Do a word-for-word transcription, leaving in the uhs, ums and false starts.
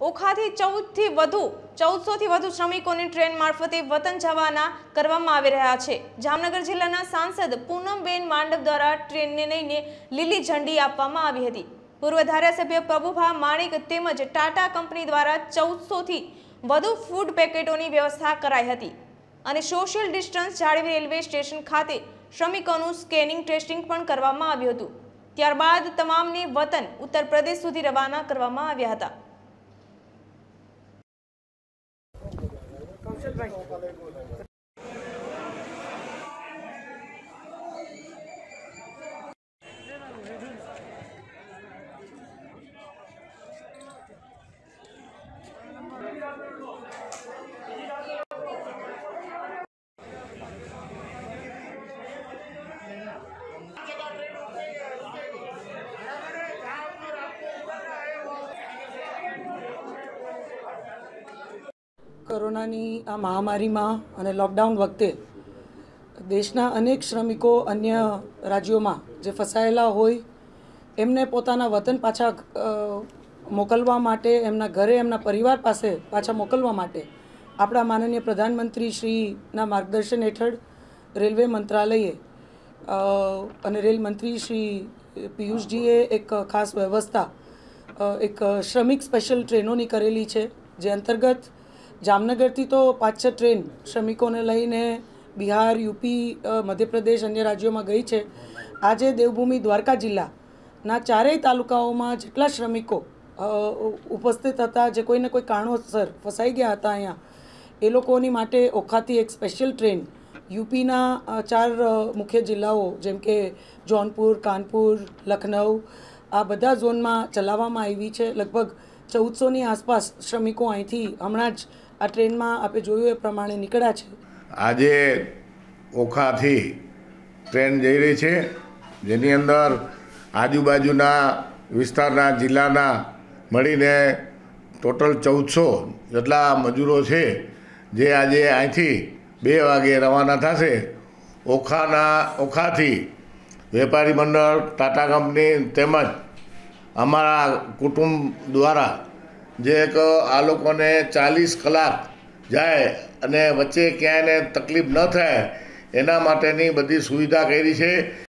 ઓખાથી ચૌદથી વધુ ચૌદસોથી વધુ શ્રમિકોને ટ્રેન મારફતે વતન જવાના કરવામાં આવી રહ્યા છે। જામનગર જિલ્લાના સાંસદ પૂનમબેન માંડવ દ્વારા ટ્રેનને લઈને લીલી ઝંડી આપવામાં આવી હતી। પૂર્વ ધારાસભ્ય પ્રભુભા માણિક તેમજ ટાટા કંપની દ્વારા ચૌદસોથી વધુ ફૂડ પેકેટોની વ્યવસ્થા કરાઈ હતી અને સોશિયલ ડિસ્ટન્સ જાળવી રેલવે સ્ટેશન ખાતે શ્રમિકોનું સ્કેનિંગ ટેસ્ટિંગ પણ કરવામાં આવ્યું હતું। ત્યારબાદ તમામને વતન ઉત્તર પ્રદેશ સુધી રવાના કરવામાં આવ્યા હતા। કોરોનાની આ મહામારીમાં અને લોકડાઉન વખતે દેશના અનેક શ્રમિકો અન્ય રાજ્યોમાં જે ફસાયેલા હોય એમને પોતાના વતન પાછા મોકલવા માટે, એમના ઘરે એમના પરિવાર પાસે પાછા મોકલવા માટે આપણા માનનીય પ્રધાનમંત્રી શ્રીના માર્ગદર્શન હેઠળ રેલવે મંત્રાલયે અને રેલ મંત્રી શ્રી પિયુષજીએ એક ખાસ વ્યવસ્થા એક શ્રમિક સ્પેશિયલ ટ્રેનોની કરેલી છે, જે અંતર્ગત જામનગરથી તો પાંચ છ ટ્રેન શ્રમિકોને લઈને બિહાર, યુપી, મધ્યપ્રદેશ, અન્ય રાજ્યોમાં ગઈ છે। આજે દેવભૂમિ દ્વારકા જિલ્લાના ચારેય તાલુકાઓમાં જેટલા શ્રમિકો ઉપસ્થિત હતા, જે કોઈને કોઈ કારણોસર ફસાઈ ગયા હતા અહીંયા, એ લોકોની માટે ઓખાથી એક સ્પેશિયલ ટ્રેન યુપીના ચાર મુખ્ય જિલ્લાઓ જેમ કે જૌનપુર, કાનપુર, લખનઉ, આ બધા ઝોનમાં ચલાવવામાં આવી છે। લગભગ ચૌદસોની આસપાસ શ્રમિકો અહીંથી હમણાં જ આ ટ્રેનમાં આપણે જોયું એ પ્રમાણે નીકળ્યા છે। આજે ઓખાથી ટ્રેન જઈ રહી છે, જેની અંદર આજુબાજુના વિસ્તારના જિલ્લાના મળીને ટોટલ ચૌદસો જેટલા મજૂરો છે, જે આજે અહીંથી બે વાગે રવાના થશે। ઓખાના ઓખાથી વેપારી મંડળ, ટાટા કંપની તેમજ અમારા કુટુંબ દ્વારા જે એક આ લોકોને ચાલીસ કલાક જાય અને વચ્ચે ક્યાંયને તકલીફ ન થાય એના માટેની બધી સુવિધા કરી છે।